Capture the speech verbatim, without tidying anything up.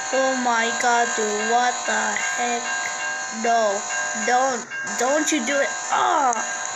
Oh my god, dude, what the heck? No, don't, don't you do it. Ah!